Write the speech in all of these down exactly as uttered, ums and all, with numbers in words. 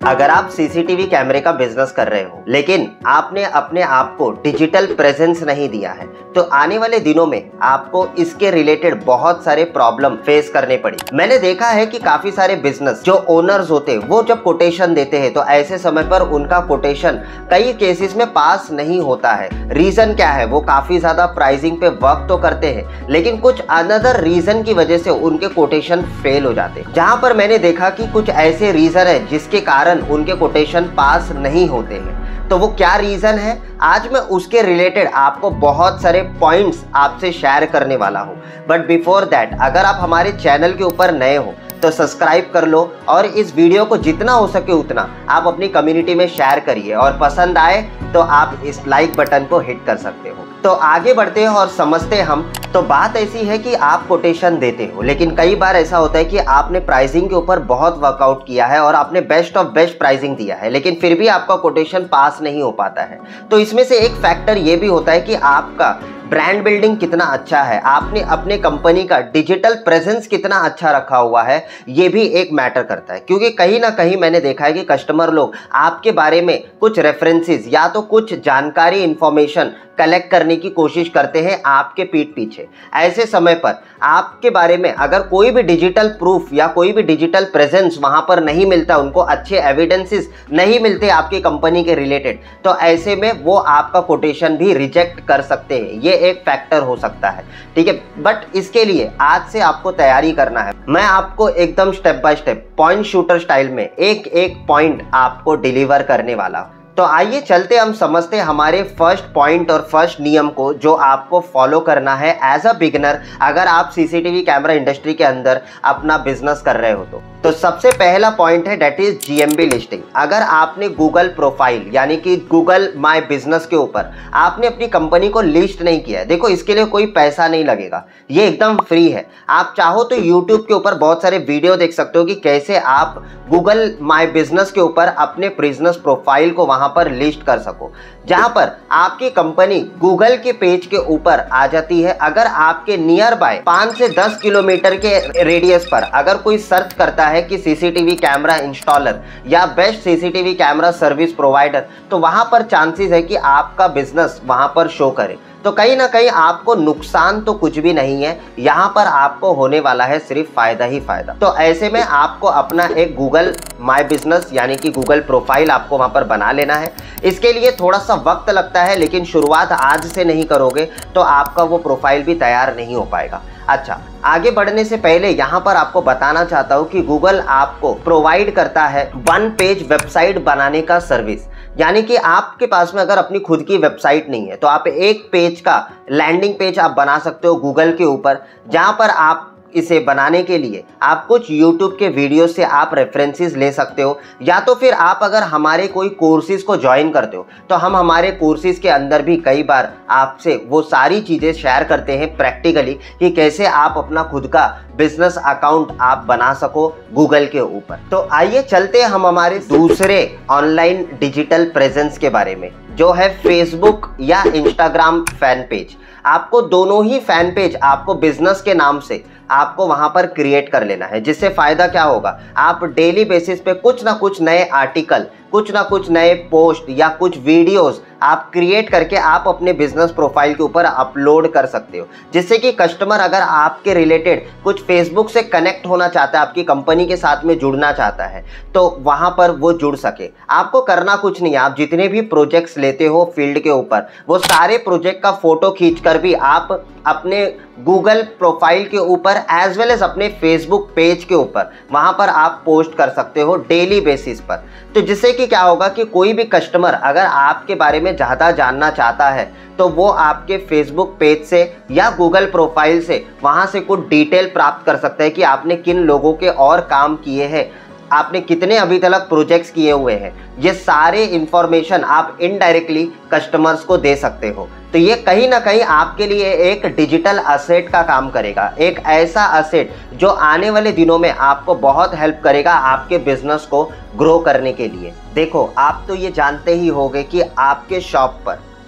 अगर आप सीसीटीवी कैमरे का बिजनेस कर रहे हो लेकिन आपने अपने आप को डिजिटल प्रेजेंस नहीं दिया है तो आने वाले दिनों में आपको इसके रिलेटेड बहुत सारे प्रॉब्लम फेस करने पड़ी। मैंने देखा है कि काफी सारे बिजनेस जो ओनर्स होते हैं वो जब कोटेशन देते हैं तो ऐसे समय पर उनका कोटेशन कई केसेस में पास नहीं होता है। रीजन क्या है? वो काफी ज्यादा प्राइसिंग पे वर्क तो करते हैं लेकिन कुछ अनदर रीजन की वजह से उनके कोटेशन फेल हो जाते हैं। जहां पर मैंने देखा कि कुछ ऐसे रीजन है जिसके कारण उनके कोटेशन पास नहीं होते हैं। तो वो क्या रीजन है, आज मैं उसके रिलेटेड आपको बहुत सारे पॉइंट्स आपसे शेयर करने वाला हूं। बट बिफोर दैट, अगर आप हमारे चैनल के ऊपर नए हो तो सब्सक्राइब कर लो और इस वीडियो को जितना हो सके उतना आप अपनी कम्युनिटी में शेयर करिए और पसंद आए तो आप इस लाइक बटन को हिट कर सकते हो। तो आगे बढ़ते हैं और समझते हैं हम। तो बात ऐसी है कि आप कोटेशन देते हो लेकिन कई बार ऐसा होता है कि आपने प्राइसिंग के ऊपर बहुत वर्कआउट किया है और आपने बेस्ट ऑफ बेस्ट प्राइसिंग दिया है लेकिन फिर भी आपका कोटेशन पास नहीं हो पाता है। तो इसमें से एक फैक्टर ये भी होता है कि आपका ब्रांड बिल्डिंग कितना अच्छा है, आपने अपने कंपनी का डिजिटल प्रेजेंस कितना अच्छा रखा हुआ है, ये भी एक मैटर करता है। क्योंकि कहीं ना कहीं मैंने देखा है कि कस्टमर लोग आपके बारे में कुछ रेफरेंसेस या तो कुछ जानकारी इंफॉर्मेशन कलेक्ट करने की कोशिश करते हैं आपके पीठ पीछे। ऐसे समय पर आपके बारे में अगर कोई भी डिजिटल प्रूफ या कोई भी डिजिटल प्रेजेंस वहां पर नहीं मिलता, उनको अच्छे एविडेंसेस नहीं मिलते आपकी कंपनी के रिलेटेड, तो ऐसे में वो आपका कोटेशन भी रिजेक्ट कर सकते हैं। ये एक फैक्टर हो सकता है, ठीक है। बट इसके लिए आज से आपको तैयारी करना है। मैं आपको एकदम step by step point shooter style में एक एक पॉइंट आपको डिलीवर करने वाला हूं। तो आइए चलते हम समझते हैं हमारे फर्स्ट पॉइंट और फर्स्ट नियम को जो आपको फॉलो करना है एज अ बिगिनर अगर आप सीसीटीवी कैमरा इंडस्ट्री के अंदर अपना बिजनेस कर रहे हो तो। तो सबसे पहला पॉइंट है दैट इज जीएमबी लिस्टिंग। अगर आपने गूगल प्रोफाइल यानी कि गूगल माय बिजनेस के ऊपर आपने अपनी कंपनी को लिस्ट नहीं किया है, देखो इसके लिए कोई पैसा नहीं लगेगा, ये एकदम फ्री है। आप चाहो तो यूट्यूब के ऊपर बहुत सारे वीडियो देख सकते हो कि कैसे आप गूगल माय बिजनेस के ऊपर अपने बिजनेस प्रोफाइल को वहां पर लिस्ट कर सको, जहां पर आपकी कंपनी गूगल के पेज के ऊपर आ जाती है। अगर आपके नियर बाय पाँच से दस किलोमीटर के रेडियस पर अगर कोई सर्च करता है कि सीसीटीवी कैमरा इंस्टॉलर या best CCTV camera service provider, तो वहां पर चांसेस है कि आपका बिजनेस वहां पर शो करे। तो कहीं ना कहीं आपको नुकसान तो कुछ भी नहीं है, यहाँ पर आपको होने वाला है सिर्फ फायदा ही फायदा। तो ऐसे में आपको अपना एक गूगल माय बिजनेस यानी कि गूगल प्रोफाइल आपको वहां पर बना लेना है। इसके लिए थोड़ा सा वक्त लगता है लेकिन शुरुआत आज से नहीं करोगे तो आपका वो प्रोफाइल भी तैयार नहीं हो पाएगा। अच्छा, आगे बढ़ने से पहले यहाँ पर आपको बताना चाहता हूँ कि गूगल आपको प्रोवाइड करता है वन पेज वेबसाइट बनाने का सर्विस। यानी कि आपके पास में अगर अपनी खुद की वेबसाइट नहीं है तो आप एक पेज का लैंडिंग पेज आप बना सकते हो गूगल के ऊपर, जहां पर आप इसे बनाने के लिए आप कुछ यूट्यूब के वीडियो से आप रेफरेंसेस ले सकते हो, या तो फिर आप अगर हमारे कोई कोर्सेज को ज्वाइन करते हो तो हम हमारे कोर्सेज के अंदर भी कई बार आपसे वो सारी चीज़ें शेयर करते हैं प्रैक्टिकली कि कैसे आप अपना खुद का बिजनेस अकाउंट आप बना सको गूगल के ऊपर। तो आइए चलते हैं हम हमारे दूसरे ऑनलाइन डिजिटल प्रेजेंस के बारे में, जो है फेसबुक या इंस्टाग्राम फैन पेज। आपको दोनों ही फैन पेज आपको बिजनेस के नाम से आपको वहां पर क्रिएट कर लेना है, जिससे फायदा क्या होगा, आप डेली बेसिस पे कुछ ना कुछ नए आर्टिकल, कुछ ना कुछ नए पोस्ट या कुछ वीडियोस आप क्रिएट करके आप अपने बिजनेस प्रोफाइल के ऊपर अपलोड कर सकते हो, जिससे कि कस्टमर अगर आपके रिलेटेड कुछ फेसबुक से कनेक्ट होना चाहता है, आपकी कंपनी के साथ में जुड़ना चाहता है, तो वहां पर वो जुड़ सके। आपको करना कुछ नहीं है, आप जितने भी प्रोजेक्ट्स लेते हो फील्ड के ऊपर वो सारे प्रोजेक्ट का फोटो खींचकर भी आप अपने गूगल प्रोफाइल के ऊपर एज वेल एज अपने फेसबुक पेज के ऊपर वहां पर आप पोस्ट कर सकते हो डेली बेसिस पर। तो जिससे कि क्या होगा कि कोई भी कस्टमर अगर आपके बारे में ज़्यादा जानना चाहता है तो वो आपके फेसबुक पेज से या गूगल प्रोफाइल से वहां से कुछ डिटेल प्राप्त कर सकता है कि आपने किन लोगों के और काम किए हैं, आपने कितने अभी तक प्रोजेक्ट्स किए हुए हैं। ये सारे इंफॉर्मेशन आप इनडायरेक्टली कस्टमर्स को दे सकते हो। तो ये कहीं ना कहीं आपके लिए एक डिजिटल असेट का काम करेगा, एक ऐसा असेट जो आने वाले दिनों में आपको बहुत हेल्प करेगा आपके बिजनेस को ग्रो करने के लिए। देखो, आप तो ये जानते ही होंगे कि आपके शॉप पर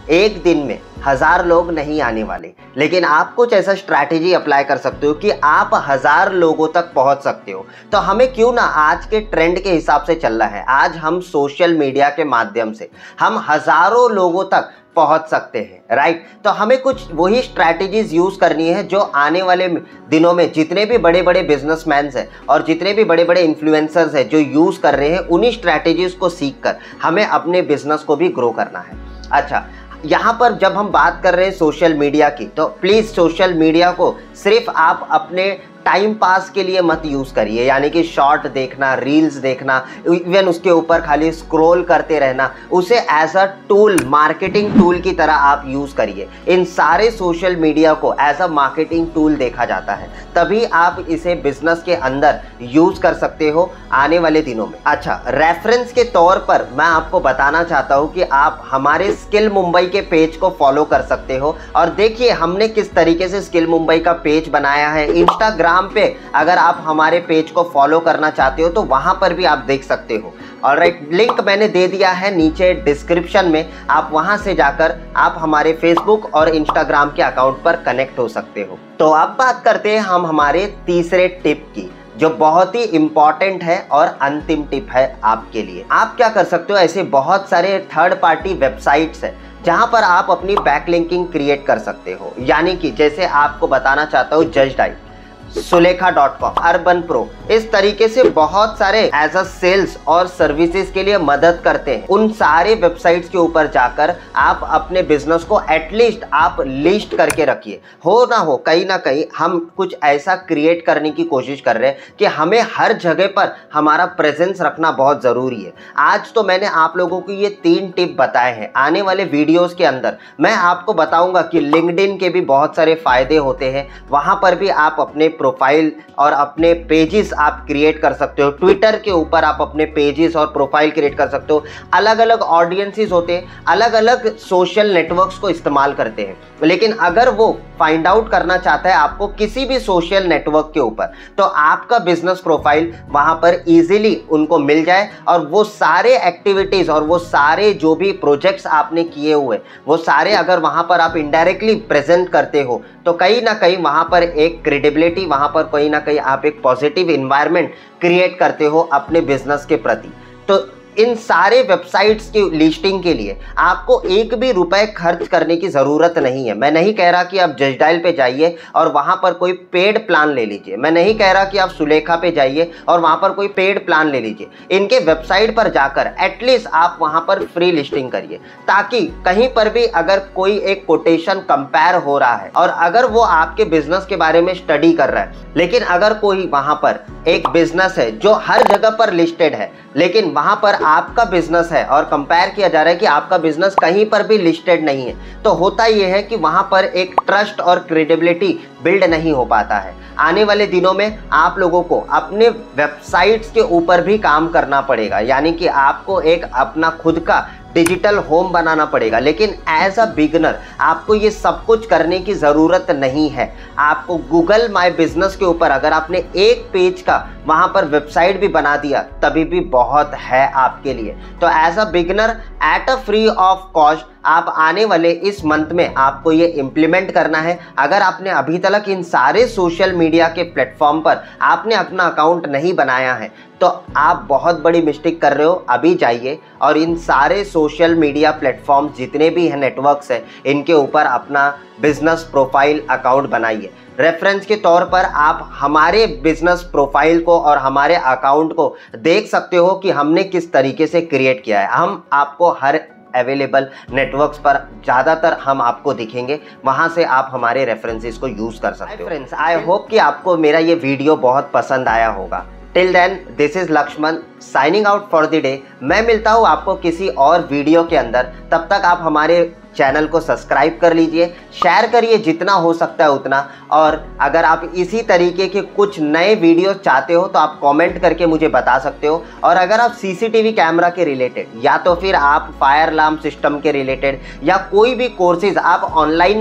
एक दिन में हजार लोग नहीं आने वाले, लेकिन आप कुछ ऐसा स्ट्रैटेजी अप्लाई कर सकते हो कि आप हजार लोगों तक पहुंच सकते हो। तो हमें क्यों ना आज के ट्रेंड के हिसाब से चलना है, आज हम सोशल मीडिया के माध्यम से हम हजारों लोगों तक पहुंच सकते हैं, राइट। तो हमें कुछ वही स्ट्रैटेजीज यूज करनी है जो आने वाले दिनों में जितने भी बड़े बड़े बिजनेसमैन हैं और जितने भी बड़े बड़े इन्फ्लुएंसर्स हैं जो यूज कर रहे हैं, उन्हीं स्ट्रैटेजीज को सीखकर हमें अपने बिजनेस को भी ग्रो करना है। अच्छा, यहाँ पर जब हम बात कर रहे हैं सोशल मीडिया की, तो प्लीज़ सोशल मीडिया को सिर्फ आप अपने टाइम पास के लिए मत यूज़ करिए, यानी कि शॉर्ट देखना, रील्स देखना, इवन उसके ऊपर खाली स्क्रॉल करते रहना, उसे as a tool, marketing tool की तरह आप यूज़ करिए। इन सारे सोशल मीडिया को एज अ मार्केटिंग टूल देखा जाता है, तभी आप इसे बिजनेस के अंदर यूज़ कर सकते हो आने वाले दिनों में। अच्छा, रेफरेंस के तौर पर मैं आपको बताना चाहता हूँ कि आप हमारे स्किल मुंबई के पेज को फॉलो कर सकते हो। और देखिए हमने किस तरीके से स्किल मुंबई का पेज बनाया है। इंस्टाग्राम पे अगर आप हमारे पेज को फॉलो करना चाहते हो तो वहां पर भी आप देख सकते हो। ऑलराइट, लिंक मैंने दे दिया है नीचे डिस्क्रिप्शन में, आप वहां से जाकर आप हमारे फेसबुक और इंस्टाग्राम के अकाउंट पर कनेक्ट हो सकते हो। तो अब बात करते हैं हम हमारे तीसरे टिप की, जो बहुत ही इंपॉर्टेंट है और अंतिम टिप है आपके लिए। आप क्या कर सकते हो, ऐसे बहुत सारे थर्ड पार्टी वेबसाइट्स है जहां पर आप अपनी बैकलिंकिंग क्रिएट कर सकते हो। यानी कि जैसे आपको बताना चाहता हूँ Justdial, Sulekha dot com, UrbanPro, इस तरीके से बहुत सारे एज अ सेल्स और सर्विसेज के लिए मदद करते हैं। उन सारे वेबसाइट्स के ऊपर जाकर आप अपने बिजनेस को एटलीस्ट आप लिस्ट करके रखिए। हो ना हो, कहीं ना कहीं हम कुछ ऐसा क्रिएट करने की कोशिश कर रहे हैं कि हमें हर जगह पर हमारा प्रेजेंस रखना बहुत ज़रूरी है। आज तो मैंने आप लोगों को ये तीन टिप बताए हैं। आने वाले वीडियोज़ के अंदर मैं आपको बताऊंगा कि लिंक्डइन के भी बहुत सारे फ़ायदे होते हैं, वहाँ पर भी आप अपने प्रोफाइल और अपने पेजेस आप क्रिएट कर सकते हो। ट्विटर के ऊपर आप अपने पेजेस और प्रोफाइल क्रिएट कर सकते हो। अलग अलग ऑडियंसेस होते हैं, अलग अलग सोशल नेटवर्क्स को इस्तेमाल करते हैं, लेकिन अगर वो फाइंड आउट करना चाहता है आपको किसी भी सोशल नेटवर्क के ऊपर, तो आपका बिजनेस प्रोफाइल वहां पर इजीली उनको मिल जाए और वो सारे एक्टिविटीज और वो सारे जो भी प्रोजेक्ट्स आपने किए हुए वो सारे अगर वहां पर आप इनडायरेक्टली प्रेजेंट करते हो तो कहीं ना कहीं वहां पर एक क्रेडिबिलिटी, वहां पर कहीं ना कहीं आप एक पॉजिटिव इन्वायरमेंट क्रिएट करते हो अपने बिजनेस के प्रति। तो इन सारे वेबसाइट्स की लिस्टिंग के लिए आपको एक भी रुपए खर्च करने की ज़रूरत नहीं है। मैं नहीं कह रहा कि आप जज डायल पे जाइए और वहाँ पर कोई पेड प्लान ले लीजिए। मैं नहीं कह रहा कि आप सुलेखा पे जाइए और वहाँ पर कोई पेड प्लान ले लीजिए। इनके वेबसाइट पर जाकर एटलीस्ट आप वहाँ पर फ्री लिस्टिंग करिए, ताकि कहीं पर भी अगर कोई एक कोटेशन कंपेयर हो रहा है और अगर वो आपके बिजनेस के बारे में स्टडी कर रहा है, लेकिन अगर कोई वहाँ पर एक बिजनेस है जो हर जगह पर लिस्टेड है लेकिन वहाँ पर आपका बिजनेस है और कंपेयर किया जा रहा है कि आपका बिजनेस कहीं पर भी लिस्टेड नहीं है, तो होता यह है कि वहाँ पर एक ट्रस्ट और क्रेडिबिलिटी बिल्ड नहीं हो पाता है। आने वाले दिनों में आप लोगों को अपने वेबसाइट्स के ऊपर भी काम करना पड़ेगा, यानी कि आपको एक अपना खुद का डिजिटल होम बनाना पड़ेगा। लेकिन एज अ बिगनर आपको ये सब कुछ करने की ज़रूरत नहीं है। आपको गूगल माय बिजनेस के ऊपर अगर आपने एक पेज का वहाँ पर वेबसाइट भी बना दिया तभी भी बहुत है आपके लिए। तो as a beginner at a free of cost आप आने वाले इस मंथ में आपको ये इम्प्लीमेंट करना है। अगर आपने अभी तक इन सारे सोशल मीडिया के प्लेटफॉर्म पर आपने अपना अकाउंट नहीं बनाया है तो आप बहुत बड़ी मिस्टेक कर रहे हो। अभी जाइए और इन सारे सोशल मीडिया प्लेटफॉर्म जितने भी हैं, नेटवर्क्स हैं, इनके ऊपर अपना बिजनेस प्रोफाइल अकाउंट बनाइए। रेफरेंस के तौर पर आप हमारे बिजनेस प्रोफाइल को और हमारे अकाउंट को देख सकते हो कि हमने किस तरीके से क्रिएट किया है। हम आपको हर अवेलेबल नेटवर्क्स पर ज़्यादातर हम आपको दिखेंगे, वहाँ से आप हमारे रेफरेंसेस को यूज़ कर सकते हो। फ्रेंड्स, आई होप कि आपको मेरा ये वीडियो बहुत पसंद आया होगा। Till then, this is Lakshman signing out for the day. मैं मिलता हूँ आपको किसी और वीडियो के अंदर। तब तक आप हमारे चैनल को सब्सक्राइब कर लीजिए, शेयर करिए जितना हो सकता है उतना, और अगर आप इसी तरीके के कुछ नए वीडियो चाहते हो तो आप कमेंट करके मुझे बता सकते हो। और अगर आप सीसीटीवी कैमरा के रिलेटेड या तो फिर आप फायर अलार्म सिस्टम के रिलेटेड या कोई भी कोर्सेज आप ऑनलाइन में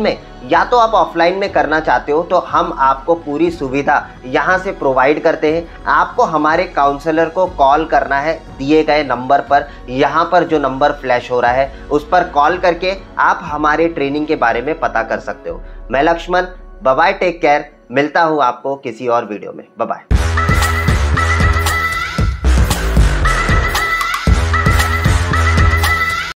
या तो आप ऑफलाइन में करना चाहते हो तो हम आपको पूरी सुविधा यहाँ से प्रोवाइड करते हैं। आपको हमारे काउंसलर को कॉल करना है दिए गए नंबर पर। यहाँ पर जो नंबर फ्लैश हो रहा है उस पर कॉल करके आप हमारे ट्रेनिंग के बारे में पता कर सकते हो। मैं Lakshman, bye bye, take care. मिलता हूँ आपको किसी और वीडियो में। Bye bye.